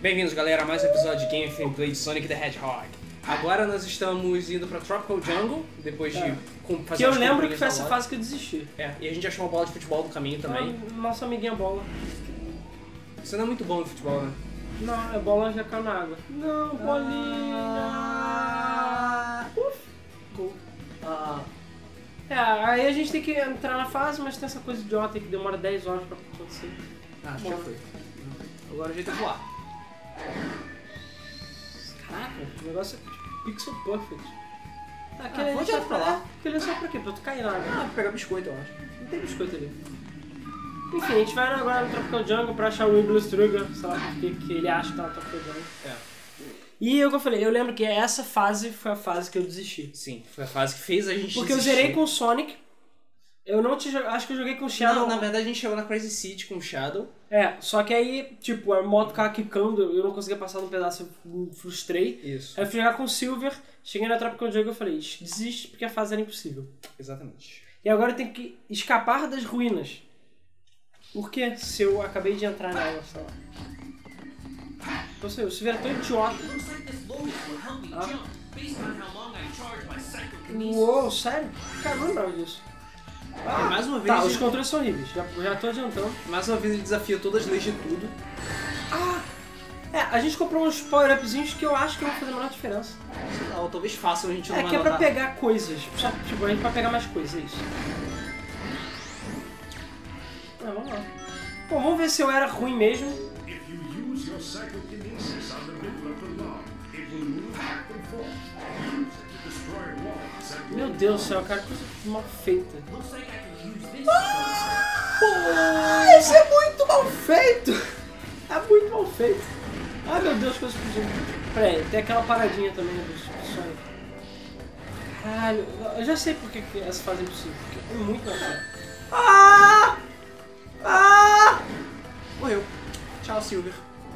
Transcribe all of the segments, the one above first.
Bem-vindos, galera, a mais um episódio de Gameplay de Sonic the Hedgehog. Agora nós estamos indo pra Tropical Jungle, depois de fazer que eu as lembro que foi comprinhas essa da fase que eu desisti. E a gente achou uma bola de futebol no caminho também. Nossa amiguinha bola. Você não é muito bom no futebol, né? Não, é bola já caiu na água. Não, bolinha. Gol. Aí a gente tem que entrar na fase, mas tem essa coisa idiota que demora 10 horas pra acontecer. Acho que já foi. Agora o jeito é voar. Caraca, o negócio é tipo pixel perfect. vou direto pra lá. Aquele é só pra quê? Pra tu cair na água. Pra pegar biscoito, eu acho. Não tem biscoito ali. Enfim, a gente vai agora no Tropical Jungle pra achar o Wiggly Strugger, sei lá por que ele acha que tá no Tropical Jungle. E eu falei, eu lembro que essa fase foi a fase que eu desisti. Sim, foi a fase que fez a gente Porque desistir. eu zerei com o Sonic, eu não te acho que eu joguei com o Shadow. Não, na verdade a gente chegou na Crazy City com o Shadow. Só que aí, tipo, a moto ficava quicando, eu não conseguia passar num pedaço, eu me frustrei. Isso. Aí eu fui jogar com o Silver, cheguei na Tropical Jungle e eu falei, desiste porque a fase era impossível. Exatamente. E agora eu tenho que escapar das ruínas. Por quê? Se eu acabei de entrar nela, sei lá. Não sei, o Silver é tão idiota. Uou, sério? Cara, não lembrava disso. Mais uma vez. Os controles são horríveis, já tô adiantando. Mais uma vez ele desafia todas as leis de tudo. A gente comprou uns power-upzinhos que eu acho que vão fazer a menor diferença. Sei lá, ou talvez façam, a gente não vai Que é pra notar. pegar coisas. Só, tipo, a gente vai pegar mais coisas, é isso. Vamos lá. Bom, vamos ver se eu era ruim mesmo. Meu Deus do céu, cara, que coisa mal feita. Isso é muito mal feito! É muito mal feito. Ai meu Deus, coisa explodindo. Pera aí, tem aquela paradinha também do Sonic. Caralho, eu já sei por que essa fase é impossível. Porque é muito mal feito. Morreu. Tchau, Silver.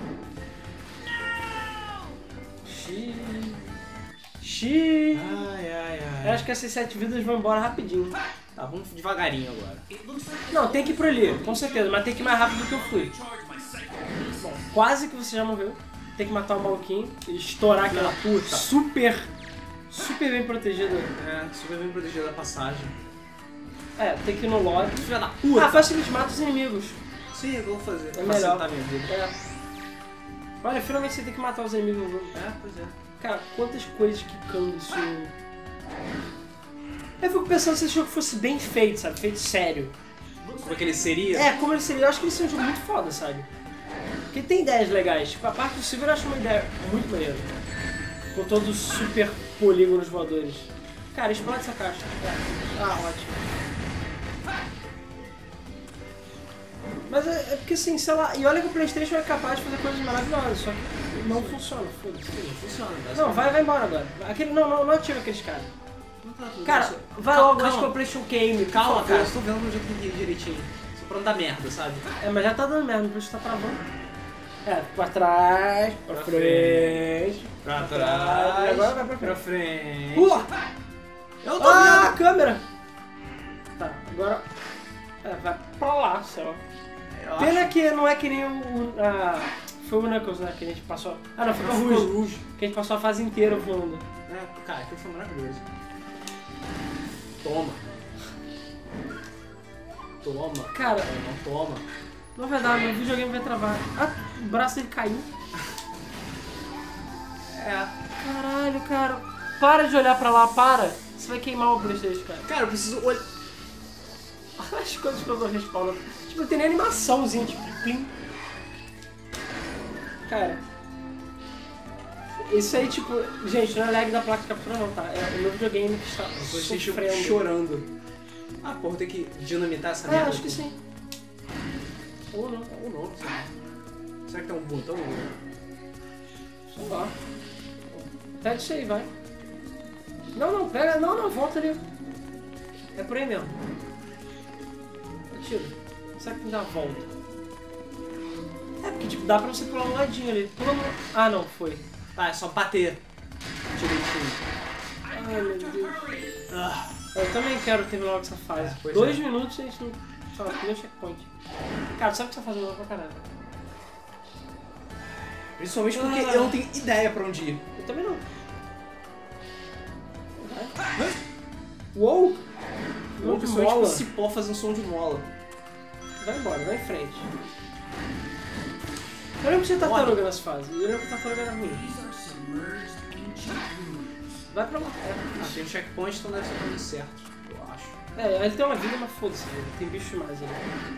Xiii. Eu Ai. acho que essas 7 vidas vão embora rapidinho. Tá, vamos devagarinho agora. Não, tem que ir por ali, com certeza, mas tem que ir mais rápido do que eu fui. Bom, quase que você já morreu. Tem que matar o maluquinho e estourar aquela puta. Super bem protegida. Super bem protegido da passagem. Tem que ir no lore. Filha da puta! Faz o seguinte, mata os inimigos. Sim, eu vou fazer. É melhor. Facilitar minha vida. Olha, finalmente você tem que matar os inimigos no jogo. Pois é. Cara, quantas coisas quicando isso. Eu fico pensando se esse jogo fosse bem feito, sabe? Feito sério. Como é que ele seria? Como ele seria. Eu acho que ele seria um jogo muito foda, sabe? Porque tem ideias legais. Tipo, a parte do Silver eu acho uma ideia muito maneira. Com todos os super polígonos voadores. Cara, explode essa caixa. Ótimo. Mas é porque assim, sei lá, e olha que o PlayStation é capaz de fazer coisas maravilhosas, só que não funciona, foda-se. Não funciona. Não, vai embora agora. Não ativa aqueles caras. Cara, vai logo, acho que é o PlayStation Game. Calma, cara, eu estou vendo onde eu tenho que ir direitinho. Só pra não dar merda, sabe? Mas já tá dando merda, o PlayStation tá travando. Pra trás, pra frente. Pra trás. Agora vai pra frente. Pula! Eu tô vendo a câmera! Tá, agora. Vai pra lá, sei lá. Pena que não é que nem foi o Knuckles, né? Que a gente passou. Não, foi o Rouge. Que a gente passou a fase inteira voando. Cara, aquilo foi maravilhoso. Toma. Cara, não toma. Não vai dar, meu videogame vai travar. O braço dele caiu. Caralho, cara. Para de olhar pra lá, para. Você vai queimar o PlayStation, cara. Cara, eu preciso olhar. As coisas que eu dou respawn. Tipo, não tem nem animaçãozinha, tipo, plim. Cara. Isso aí, tipo, gente, não é lag da placa de captura não, tá? É o meu videogame que está sofrendo. Chorando. Porra, tem que dinamitar essa merda. Acho que sim. Ou não. Será que tem um botão? Sei lá. Pega isso aí, vai. Não, pega. Não, volta ali. É por aí mesmo. Atira. Será que tem que dar a volta? Porque tipo, dá pra você pular um ladinho ali. Pula no... não, foi. É só bater. Direitinho. Ai, meu Deus. Eu também quero terminar logo essa fase. 2 minutos e a gente não... Sei lá, primeiro checkpoint. Cara, sabe o que você tá fazendo pra caralho? Principalmente porque eu não tenho ideia pra onde ir. Eu também não. Vai. Uou! Ou De principalmente mola. tipo cipó fazendo som de mola. Vai embora, vai em frente. Eu lembro que tinha tartaruga nessa fase. Eu lembro que tartaruga era ruim. Vai pra lá. Tem um checkpoint, então deve ser o caminho certo, eu acho. Ele tem uma vida, mas foda-se, tem bicho demais ali.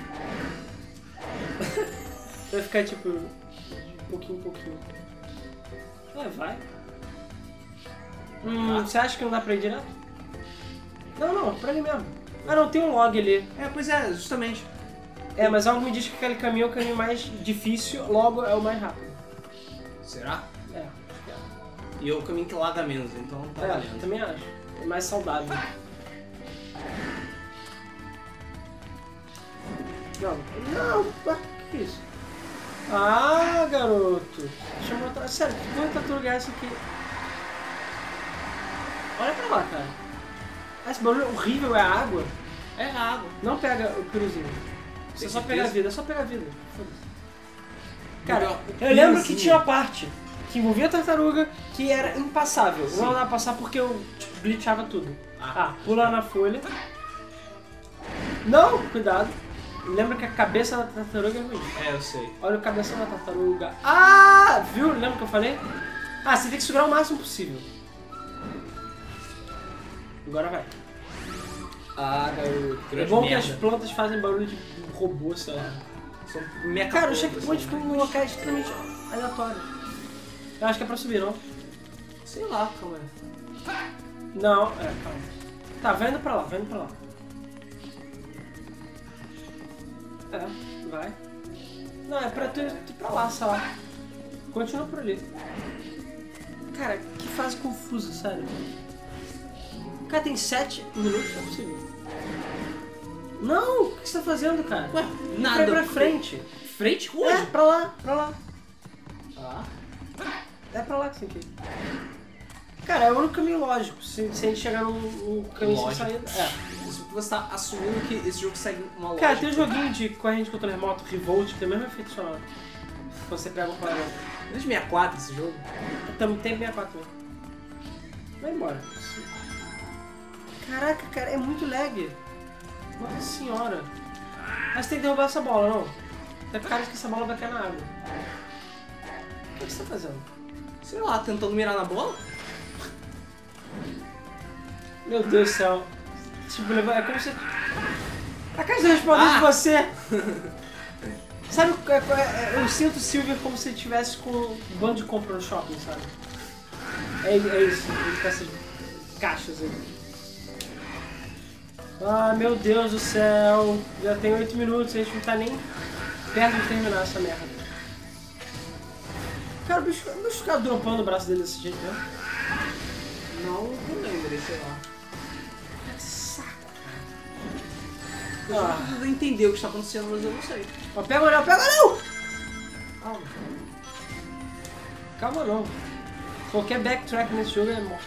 Vai ficar tipo, de pouquinho em pouquinho. Vai. Você acha que não dá pra ir direto? Não, pra ali mesmo. Ah não, tem um log ali. Pois é, justamente. Mas algo me diz que aquele caminho é o caminho mais difícil, logo é o mais rápido. Será? É. E é o caminho que laga menos, então tá valendo. Também acho. É mais saudável. Não, que é isso? Ah, garoto. Chamou outra... Sério, que porra tartaruga é essa aqui? Olha pra lá, cara. Esse barulho horrível é a água? É água. Não pega o piruzinho. Você só pega a vida, é só pegar a vida. Foda-se. Cara, eu lembro que tinha uma parte que envolvia a tartaruga que era impassável. Sim. Não dá pra passar porque eu glitchava tudo. Pula na folha. Não, cuidado. Lembra que a cabeça da tartaruga é ruim. Eu sei. Olha o cabeção da tartaruga. Viu? Lembra que eu falei? Você tem que segurar o máximo possível. Agora vai. Garoto. É bom que as plantas fazem barulho de robô, sei lá. São Cara, o checkpoint ficam em locais extremamente aleatórios. Eu acho que é pra subir, não? Sei lá, calma aí. Não, calma. Tá, vai indo pra lá, vai indo pra lá. Vai. Não, é pra tu ir pra lá, sei lá. Continua por ali. Cara, que fase confusa, sério. Cara, tem 7 minutos, não é possível. Não, o que você tá fazendo, cara? Ué, nada. Vai pra frente. Frente? Onde? Pra lá, pra lá. É pra lá que você tem que ir. Cara, é o único caminho lógico, se a gente chegar num caminho sem saída. Você tá assumindo que esse jogo segue uma lógica. Cara, tem um joguinho de corrente de controle remoto, Revolt, que tem o mesmo efeito sonoro. Você pega o quadrado. Desde 64 esse jogo? Também tem 64 mesmo. Vai embora. Caraca, cara, é muito lag. Nossa senhora. Mas tem que derrubar essa bola, não? Tá cara que essa bola vai cair na água. O que você tá fazendo? Sei lá, tentando mirar na bola? Meu Deus do céu. Tipo, é como se... A caixa respondendo de você. Sabe, eu sinto o Silver como se ele estivesse com um bando de compra no shopping, sabe? É isso, com essas caixas aí. Meu Deus do céu. Já tem 8 minutos, a gente não tá nem perto de terminar essa merda. Cara, o bicho ficar dropando o braço dele desse jeito, né? Não lembrei, sei lá. Que saco, cara. Eu preciso entender o que está acontecendo, mas eu não sei. Pega o anel, pega o anel! Calma não. Qualquer backtrack nesse jogo é morte.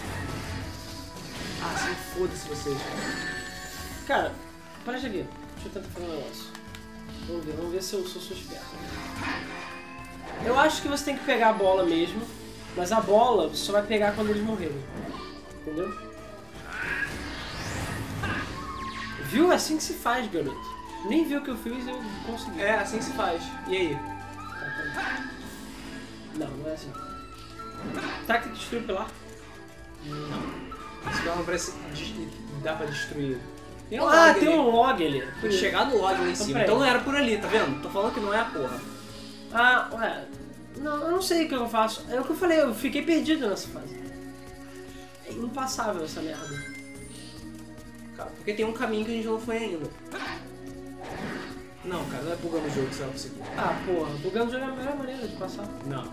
Sim, foda-se vocês. Cara, para aqui. Deixa eu tentar fazer um negócio. Vamos ver se eu sou esperto. Eu acho que você tem que pegar a bola mesmo, mas a bola você só vai pegar quando eles morrerem. Entendeu? Viu? É assim que se faz, garoto. Nem viu o que eu fiz e eu consegui. É, assim que se faz. E aí? Não é assim. Será que tem que destruir o pilar? Não. Esse pilar não parece dá pra destruir. Tem um log ali. Tem que chegar no log lá em cima. Então não era por ali, tá vendo? Tô falando que não é a porra. Não, eu não sei o que eu faço. É o que eu falei, eu fiquei perdido nessa fase. É impassável essa merda. Cara, porque tem um caminho que a gente não foi ainda. Não, cara, não é bugando o jogo que você vai conseguir. Porra, bugando o jogo é a melhor maneira de passar. Não.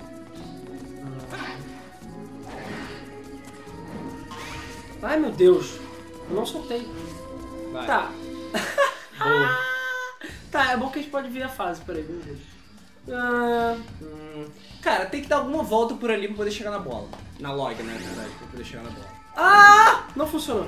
Ai meu Deus, eu não soltei. Vai. Tá. Boa. Tá, é bom que a gente pode ver a fase, peraí, vamos ver. Cara, tem que dar alguma volta por ali pra poder chegar na bola. Na log, né, na verdade, pra poder chegar na bola. Não funcionou.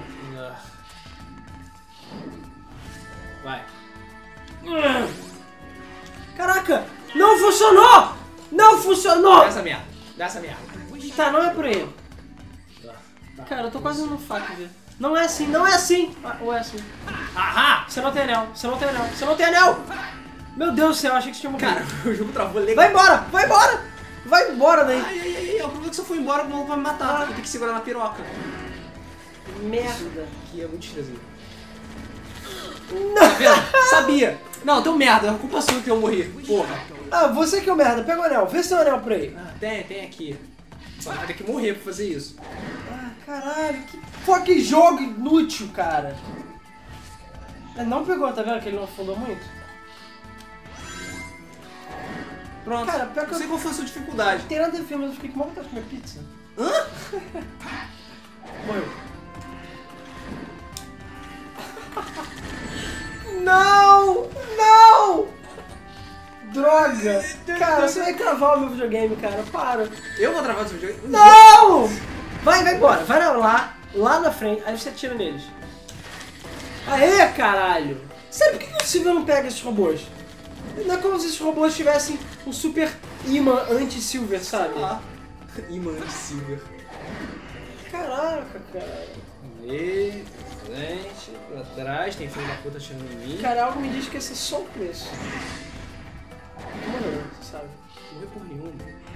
Vai. Caraca, não funcionou! Não funcionou! Dá essa merda. Dá essa merda. Tá, não é por aí. Tá. Cara, eu tô quase no fato, velho. Não é assim, não é assim! Ah, ou é assim? Ahá! Você não tem anel, você não tem anel, você não tem anel! Meu Deus do céu, eu achei que você tinha morrido. Cara, o jogo travou legal. Vai embora, vai embora! Vai embora daí! Ai, ai, ai, o problema é que se eu for embora, o maluco vai me matar. Eu tenho que segurar na piroca. Merda. Aqui é muito estranho. Não. Tá vendo? Sabia! Não, deu merda, a culpa sua que eu morri. Porra. Ah, você que é o merda, pega o anel, vê se tem um anel por aí. Ah, tem aqui. Só vai ter que morrer pra fazer isso. Ah, caralho, que fucking jogo inútil, cara. Não pegou, tá vendo que ele não afundou muito? Pronto. Cara, pior que não sei qual foi a sua dificuldade. Não tem nada a ver, mas eu fiquei com uma vontade de comer pizza. Hã? Morreu. Não! Não! Droga! Cara, você vai cravar o meu videogame, cara. Para. Eu vou travar o seu videogame? Não! Vai embora. Vai lá na frente. Aí você atira neles. Aê, caralho! Sabe por que o Silver não pega esses robôs? Não é como se esses robôs tivessem um super imã anti-Silver, sabe? Ah. Imã Silver. Caraca, cara. E frente, pra trás, tem filho da puta achando em mim. Cara, algo me diz que esse é só o começo. Mano, você sabe. Não é por nenhuma.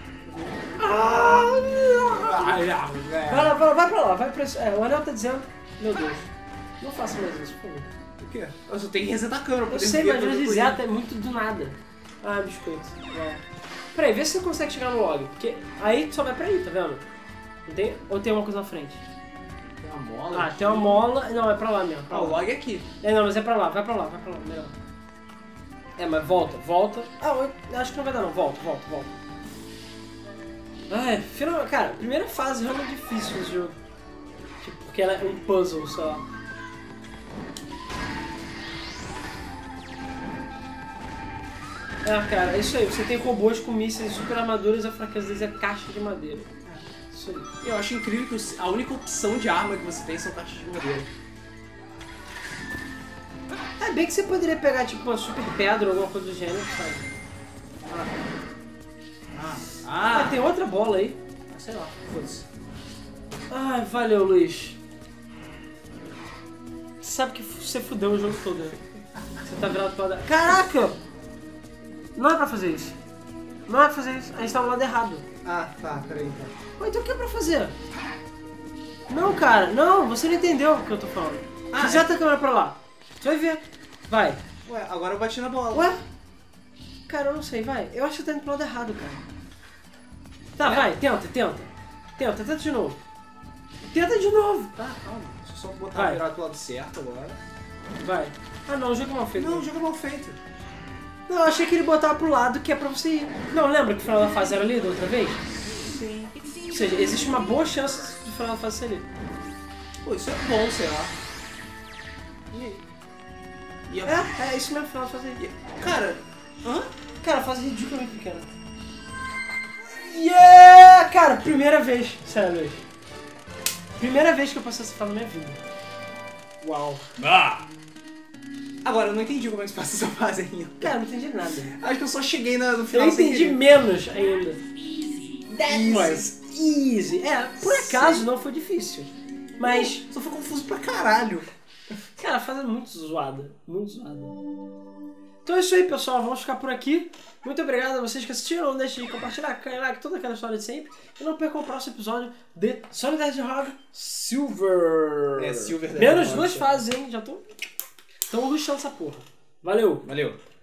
Vai pra lá, vai pra isso. O anel tá dizendo. Meu Deus. Não faça mais isso, por favor. O quê? Eu só tenho que resetar a câmera pra Eu poder sei, ver mas a às coisa vezes correndo. é muito do nada. Ah, biscoito. Peraí, vê se você consegue chegar no log. Porque aí tu só vai pra aí, tá vendo? Não tem, ou tem uma coisa na frente? Tem uma mola? Ah, tem uma mola. Não, é pra lá mesmo. Pra Ah, o lá. log é aqui. Não, mas é pra lá, vai pra lá, melhor. Mas volta. Ah, eu acho que não vai dar não, volta. Ai, final, cara, primeira fase é realmente difícil nesse jogo. Tipo, porque ela é um puzzle só. Cara, é isso aí, você tem robôs com mísseis super armaduras e a fraqueza deles é caixa de madeira. Isso aí. Eu acho incrível que a única opção de arma que você tem são caixas de madeira. É bem que você poderia pegar tipo uma super pedra ou alguma coisa do gênero, sabe? Tem outra bola aí. Sei lá, foda-se. Ai, valeu, Luiz. Você sabe que você fudeu o jogo todo, né? Você tá virado pra... Caraca! Não é pra fazer isso. A gente tá no lado errado. Ah, tá, peraí então. Ué, então o que é pra fazer? Não, cara, não, você não entendeu o que eu tô falando. Desata a câmera pra lá. Você vai ver. Vai. Ué, agora eu bati na bola. Ué? Cara, eu não sei, vai. Eu acho que tá indo pro lado errado, cara. Tá, vai, tenta de novo. Tenta de novo. Tá, calma. Deixa eu só botar virar pro lado certo agora. Vai. Ah não, o jogo é mal feito. Não, o jogo é mal feito. Não, eu achei que ele botava pro lado que é pra você ir. Não, lembra que o final da fase era ali da outra vez? Sim. Ou seja, existe uma boa chance de final da fase ser ali. Pô, isso é bom, sei lá. E aí? É isso mesmo, final da fase aí. Cara, Cara, a fase é ridiculamente pequena. Yeah! Cara, primeira vez. Sério, Luiz. Primeira vez que eu passei essa fase na minha vida. Uau. Agora, eu não entendi como é que se passa essa fase ainda. Cara, não entendi nada. Acho que eu só cheguei no final Eu entendi sem menos ainda. Easy. Was easy. Por acaso não foi difícil. Mas, só foi confuso pra caralho. cara, a fase é muito zoada. Muito zoada. Então é isso aí, pessoal. Vamos ficar por aqui. Muito obrigado a vocês que assistiram. Não deixem de compartilhar, cair like, toda aquela história de sempre. E não percam o próximo episódio de Sonic the Hedgehog Silver. Silver. Menos 2 fases, hein? Já tô... Estamos rushando essa porra. Valeu! Valeu.